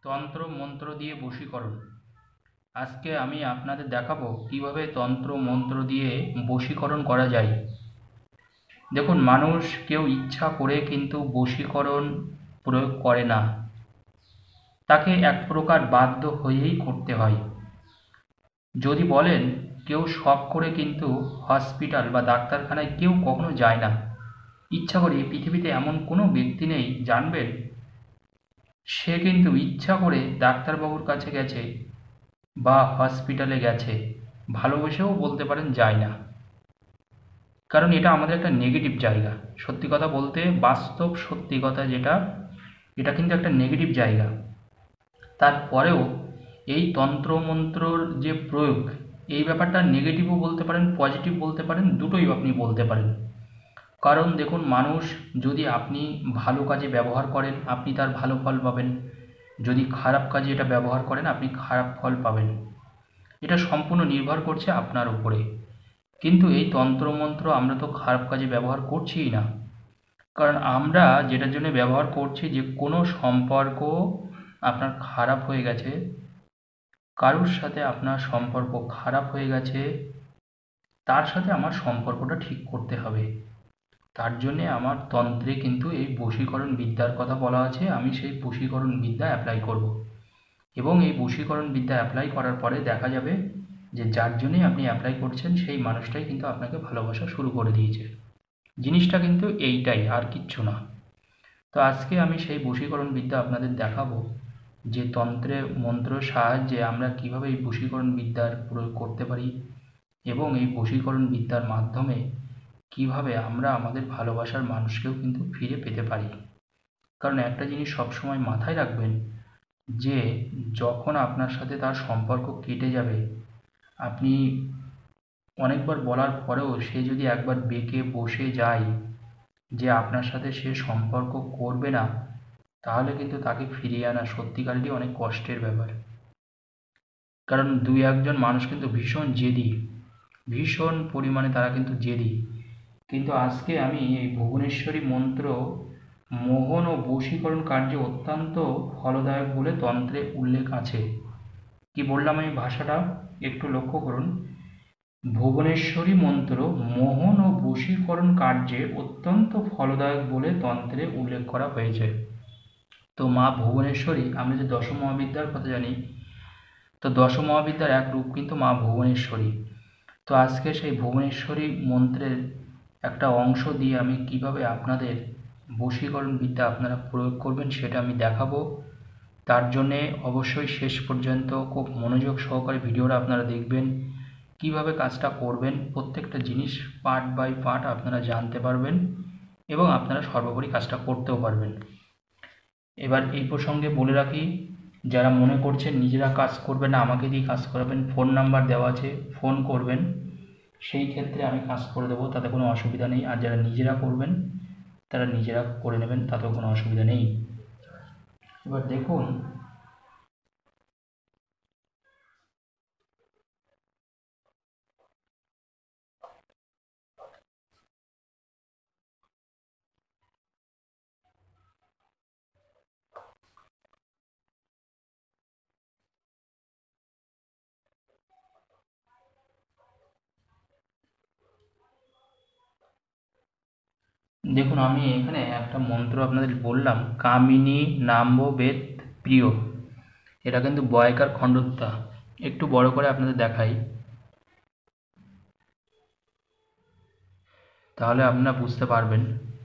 তন্ত্র মন্ত্র দিয়ে বশীকরণ। আজকে আমি আপনাদের দেখাবো কিভাবে তন্ত্র মন্ত্র দিয়ে বশীকরণ করা যায়। দেখুন, মানুষ কেউ ইচ্ছা করে কিন্তু বশীকরণ প্রয়োগ করে না, তাকে এক প্রকার বাধ্য হয়েই করতে হয়। যদি বলেন কেউ শখ করে কিন্তু হসপিটাল বা ডাক্তারখানায় কেউ কখনো যায় না। ইচ্ছা করে পৃথিবীতে এমন কোনো ব্যক্তি নেই জানবেন সে কিন্তু ইচ্ছা করে ডাক্তারবাবুর কাছে গেছে বা হসপিটালে গেছে, ভালোবেসেও বলতে পারেন যায় না। কারণ এটা আমাদের একটা নেগেটিভ জায়গা। সত্যি কথা বলতে, বাস্তব সত্যি কথা যেটা, এটা কিন্তু একটা নেগেটিভ জায়গা। তারপরেও এই তন্ত্রমন্ত্রর যে প্রয়োগ, এই ব্যাপারটা নেগেটিভও বলতে পারেন, পজিটিভ বলতে পারেন, দুটোই আপনি বলতে পারেন। কারণ দেখুন, মানুষ যদি আপনি ভালো কাজে ব্যবহার করেন আপনি তার ভালো ফল পাবেন, যদি খারাপ কাজে এটা ব্যবহার করেন আপনি খারাপ ফল পাবেন। এটা সম্পূর্ণ নির্ভর করছে আপনার উপরে। কিন্তু এই তন্ত্রমন্ত্র আমরা তো খারাপ কাজে ব্যবহার করছিই না। কারণ আমরা যেটার জন্য ব্যবহার করছি, যে কোনো সম্পর্ক আপনার খারাপ হয়ে গেছে, কারুর সাথে আপনার সম্পর্ক খারাপ হয়ে গেছে, তার সাথে আমার সম্পর্কটা ঠিক করতে হবে। তার জন্যে আমার তন্ত্রে কিন্তু এই বশীকরণ বিদ্যার কথা বলা আছে। আমি সেই বশীকরণ বিদ্যা অ্যাপ্লাই করব, এবং এই বশীকরণ বিদ্যা অ্যাপ্লাই করার পরে দেখা যাবে যে যার জন্যই আপনি অ্যাপ্লাই করছেন সেই মানুষটাই কিন্তু আপনাকে ভালোবাসা শুরু করে দিয়েছে। জিনিসটা কিন্তু এইটাই, আর কিচ্ছু না। তো আজকে আমি সেই বশীকরণ বিদ্যা আপনাদের দেখাবো, যে তন্ত্রে মন্ত্রের সাহায্যে আমরা কিভাবে এই বশীকরণ বিদ্যার প্রয়োগ করতে পারি, এবং এই বশীকরণ বিদ্যার মাধ্যমে কিভাবে আমরা আমাদের ভালোবাসার মানুষকেও কিন্তু ফিরে পেতে পারি। কারণ একটা জিনিস সবসময় মাথায় রাখবেন, যে যখন আপনার সাথে তার সম্পর্ক কেটে যাবে, আপনি অনেকবার বলার পরেও সে যদি একবার বেঁকে বসে যায় যে আপনার সাথে সে সম্পর্ক করবে না, তাহলে কিন্তু তাকে ফিরিয়ে আনা সত্যিকারেরই অনেক কষ্টের ব্যাপার। কারণ দুই একজন মানুষ কিন্তু ভীষণ জেদি, ভীষণ পরিমাণে তারা কিন্তু জেদি। কিন্তু আজকে আমি এই ভুবনেশ্বরী মন্ত্র মোহন ও বশীকরণ কার্যে অত্যন্ত ফলদায়ক বলে তন্ত্রে উল্লেখ আছে। কি বললাম আমি ভাষাটা একটু লক্ষ্য করুন। ভুবনেশ্বরী মন্ত্র মোহন ও বশীকরণ কার্যে অত্যন্ত ফলদায়ক বলে তন্ত্রে উল্লেখ করা হয়েছে। তো মা ভুবনেশ্বরী, আমরা যে দশ মহাবিদ্যার কথা জানি, তো দশ মহাবিদ্যার এক রূপ কিন্তু মা ভুবনেশ্বরী। তো আজকে সেই ভুবনেশ্বরী মন্ত্রের একটা অংশ দিয়ে আমি কিভাবে আপনাদের বশীকরণ বিদ্যা আপনারা প্রয়োগ করবেন সেটা আমি দেখাবো। তার জন্যে অবশ্যই শেষ পর্যন্ত খুব মনোযোগ সহকারে ভিডিওটা আপনারা দেখবেন। কিভাবে কাজটা করবেন প্রত্যেকটা জিনিস পার্ট বাই পার্ট আপনারা জানতে পারবেন, এবং আপনারা সর্বোপরি কাজটা করতেও পারবেন। এবার এই প্রসঙ্গে বলে রাখি, যারা মনে করছেন নিজেরা কাজ করবেন না, আমাকে দিয়ে কাজ করাবেন, ফোন নাম্বার দেওয়া আছে, ফোন করবেন, সেই ক্ষেত্রে আমি কাজ করে দেবো, তাতে কোনো অসুবিধা নেই। আর যারা নিজেরা করবেন তারা নিজেরা করে নেবেন, তাতেও কোনো অসুবিধা নেই। এবার দেখুন, দেখুন আমি এখানে একটা মন্ত্র আপনাদের বললাম, কামিনী নাম্ব বেদ প্রিয়। এটা কিন্তু বয়কার খণ্ডত্যা। একটু বড় করে আপনাদের দেখাই, তাহলে আপনারা বুঝতে পারবেন।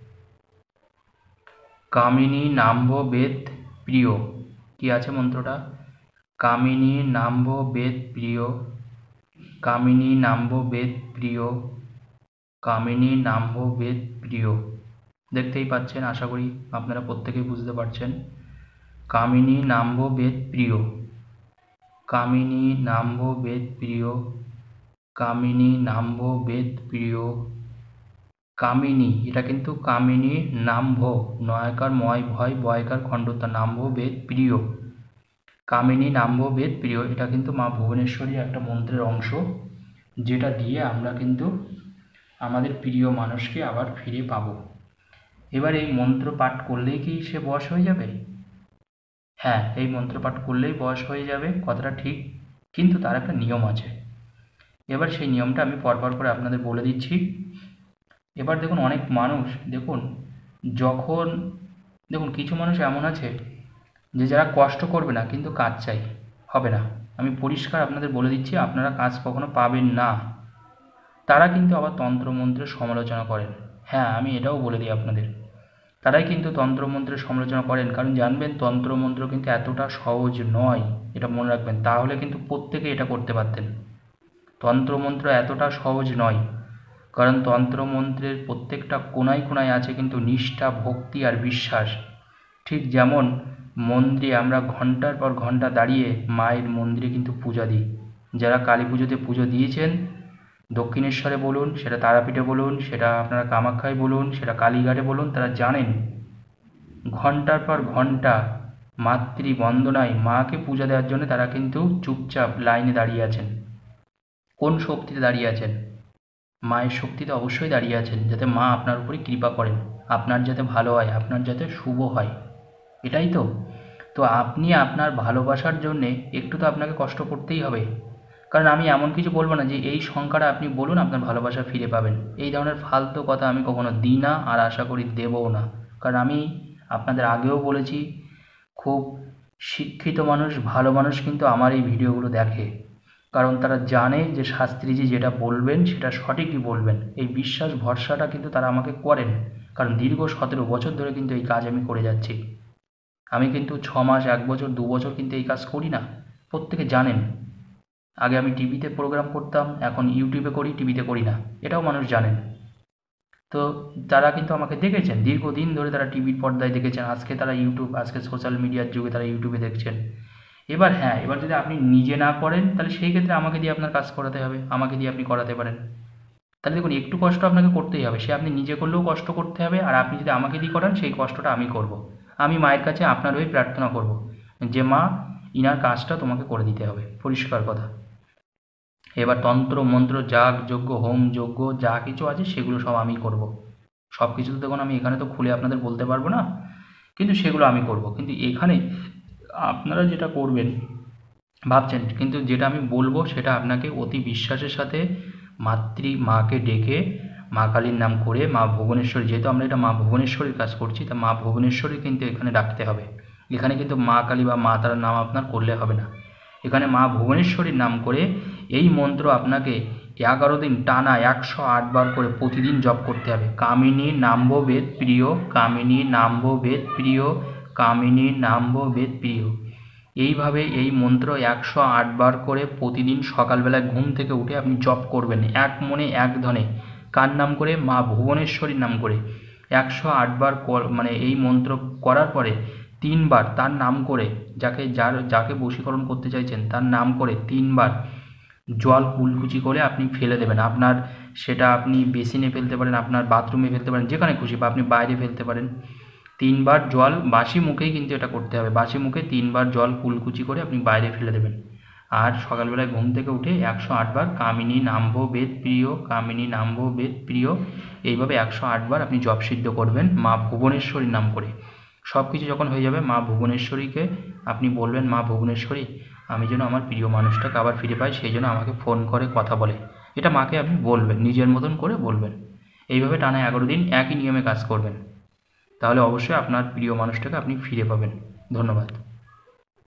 কামিনী নাম্ব বেদ প্রিয়, কি আছে মন্ত্রটা? কামিনী নাম্ব বেদ প্রিয়, কামিনী নাম্ব বেদ প্রিয়, কামিনী নাম্ব বেদ প্রিয়। দেখতেই পাচ্ছেন, আশা করি আপনারা প্রত্যেকেই বুঝতে পারছেন। কামিনী নাম্ব বেদ প্রিয়, কামিনী নাম্ব বেদ প্রিয়, কামিনী নাম্ব বেদ প্রিয়, কামিনী, এটা কিন্তু কামিনী নাম্ভ, নয়াকার ময় ভয় বয়কার খণ্ডতা, নাম্ভ বেদ প্রিয়, কামিনী নাম্ভ বেদ প্রিয়। এটা কিন্তু মা ভুবনেশ্বরী একটা মন্ত্রের অংশ, যেটা দিয়ে আমরা কিন্তু আমাদের প্রিয় মানুষকে আবার ফিরে পাবো। এবার এই মন্ত্র পাঠ করলেই কি সে বশ হয়ে যাবে? হ্যাঁ, এই মন্ত্রপাঠ করলেই বশ হয়ে যাবে, কথাটা ঠিক, কিন্তু তার একটা নিয়ম আছে। এবার সেই নিয়মটা আমি পরপর করে আপনাদের বলে দিচ্ছি। এবার দেখুন, অনেক মানুষ দেখুন, যখন দেখুন কিছু মানুষ এমন আছে যে যারা কষ্ট করবে না কিন্তু কাজ চাই, হবে না। আমি পরিষ্কার আপনাদের বলে দিচ্ছি, আপনারা কাজ কখনো পাবেন না। তারা কিন্তু আবার তন্ত্রমন্ত্রের সমালোচনা করেন। হ্যাঁ, আমি এটাও বলে দিই আপনাদের, তারাই কিন্তু তন্ত্রমন্ত্রের সমালোচনা করেন, কারণ জানবেন তন্ত্রমন্ত্র কিন্তু এতটা সহজ নয়, এটা মনে রাখবেন। তাহলে কিন্তু প্রত্যেকে এটা করতে পারতেন। তন্ত্রমন্ত্র এতটা সহজ নয়, কারণ তন্ত্রমন্ত্রের প্রত্যেকটা কোণায় কোণায় আছে কিন্তু নিষ্ঠা, ভক্তি আর বিশ্বাস। ঠিক যেমন মন্দিরে আমরা ঘন্টার পর ঘন্টা দাঁড়িয়ে মায়ের মন্দিরে কিন্তু পূজা দিই। যারা কালী পুজোতে পুজো দিয়েছেন, দক্ষিণেশ্বরে বলুন, সেটা তারাপীঠে বলুন, সেটা আপনারা কামাখ্যায় বলুন, সেটা কালীঘাটে বলুন, তারা জানেন ঘন্টার পর ঘন্টা মাতৃবন্দনায় মাকে পূজা দেওয়ার জন্য তারা কিন্তু চুপচাপ লাইনে দাঁড়িয়ে আছেন। কোন শক্তিতে দাঁড়িয়ে আছেন? মায়ের শক্তিতে অবশ্যই দাঁড়িয়ে আছেন, যাতে মা আপনার উপরে কৃপা করেন, আপনার যাতে ভালো হয়, আপনার যাতে শুভ হয়, এটাই তো। তো আপনি আপনার ভালোবাসার জন্যে একটু তো আপনাকে কষ্ট করতেই হবে। কারণ আমি এমন কিছু বলবো না যে এই সংখ্যাটা আপনি বলুন আপনার ভালোবাসা ফিরে পাবেন, এই ধরনের ফালতু কথা আমি কখনো দিই না, আর আশা করি দেবও না। কারণ আমি আপনাদের আগেও বলেছি, খুব শিক্ষিত মানুষ, ভালো মানুষ কিন্তু আমার এই ভিডিওগুলো দেখে, কারণ তারা জানে যে শাস্ত্রীজি যেটা বলবেন সেটা সঠিকই বলবেন। এই বিশ্বাস ভরসাটা কিন্তু তারা আমাকে করেন, কারণ দীর্ঘ 17 বছর ধরে কিন্তু এই কাজ আমি করে যাচ্ছি। আমি কিন্তু 6 মাস, 1 বছর, 2 বছর কিন্তু এই কাজ করি না, প্রত্যেকে জানেন। আগে আমি টিভিতে প্রোগ্রাম করতাম, এখন ইউটিউবে করি, টিভিতে করি না, এটাও মানুষ জানেন। তো তারা কিন্তু আমাকে দেখেছেন, দীর্ঘদিন ধরে তারা টিভির পর্দায় দেখেছেন, আজকে তারা ইউটিউব, আজকে সোশ্যাল মিডিয়ার যুগে তারা ইউটিউবে দেখছেন। এবার হ্যাঁ, এবার যদি আপনি নিজে না করেন তাহলে সেই ক্ষেত্রে আমাকে দিয়ে আপনার কাজ করাতে হবে, আমাকে দিয়ে আপনি করাতে পারেন। তাহলে দেখুন, একটু কষ্ট আপনাকে করতেই হবে, সে আপনি নিজে করলেও কষ্ট করতে হবে, আর আপনি যদি আমাকে দিয়ে করান সেই কষ্টটা আমি করব। আমি মায়ের কাছে আপনার হয়ে প্রার্থনা করব যে মা, ইনার কাজটা তোমাকে করে দিতে হবে, পরিষ্কার কথা। এবার তন্ত্র মন্ত্র, যাগ যজ্ঞ, হোম যজ্ঞ যা কিছু আছে সেগুলো সব আমি করব। সব কিছু তো দেখুন আমি এখানে তো খুলে আপনাদের বলতে পারবো না, কিন্তু সেগুলো আমি করব। কিন্তু এখানে আপনারা যেটা করবেন ভাবছেন, কিন্তু যেটা আমি বলবো সেটা আপনাকে অতি বিশ্বাসের সাথে মাকে ডেকে, মা কালীর নাম করে, মা ভুবনেশ্বরী, যেহেতু আমরা এটা মা ভুবনেশ্বরীর কাজ করছি, তা মা ভুবনেশ্বরী কিন্তু এখানে ডাকতে হবে। এখানে কিন্তু মা কালী বা মা তারার নাম আপনার করলে হবে না, এখানে মা ভুবনেশ্বরীর নাম করে এই মন্ত্র আপনাকে 11 দিন টানা 108 বার করে প্রতিদিন জপ করতে হবে। কামিনী নাম্ব বেদ প্রিয়, কামিনী নাম্ব বেদ প্রিয়, কামিনী নাম্ব বেদ প্রিয়। এইভাবে এই মন্ত্র 108 বার করে প্রতিদিন সকালবেলায় ঘুম থেকে উঠে আপনি জপ করবেন, এক মনে এক ধনে। কার নাম করে? মা ভুবনেশ্বরীর নাম করে 108 বার মানে এই মন্ত্র করার পরে 3 বার তার নাম করে, যাকে বশীকরণ করতে চাইছেন তার নাম করে 3 বার জল কুলকুচি করে আপনি ফেলে দেবেন। আপনার সেটা আপনি বেসিনে ফেলতে পারেন, আপনার বাথরুমে ফেলতে পারেন, যেখানে খুশি, বা আপনি বাইরে ফেলতে পারেন। 3 বার জল, বাসি মুখেই কিন্তু এটা করতে হবে, বাসি মুখে 3 বার জল কুলকুচি করে আপনি বাইরে ফেলে দেবেন। আর সকালবেলায় ঘুম থেকে উঠে 108 বার কামিনী নাম্ভ বেদ প্রিয়, কামিনী নাম্ভ বেদ প্রিয়, এইভাবে 108 বার আপনি জপ সিদ্ধ করবেন মা ভুবনেশ্বরীর নাম করে। সব কিছু যখন হয়ে যাবে, মা ভুবনেশ্বরীকে আপনি বলবেন, মা ভুবনেশ্বরী, আমি যেন আমার প্রিয় মানুষটাকে আবার ফিরে পাই, সেই জন্য আমাকে ফোন করে কথা বলে। এটা মাকে আপনি বলবেন, নিজের মতন করে বলবেন। এইভাবে টানা 11 দিন একই নিয়মে কাজ করবেন, তাহলে অবশ্যই আপনার প্রিয় মানুষটাকে আপনি ফিরে পাবেন। ধন্যবাদ।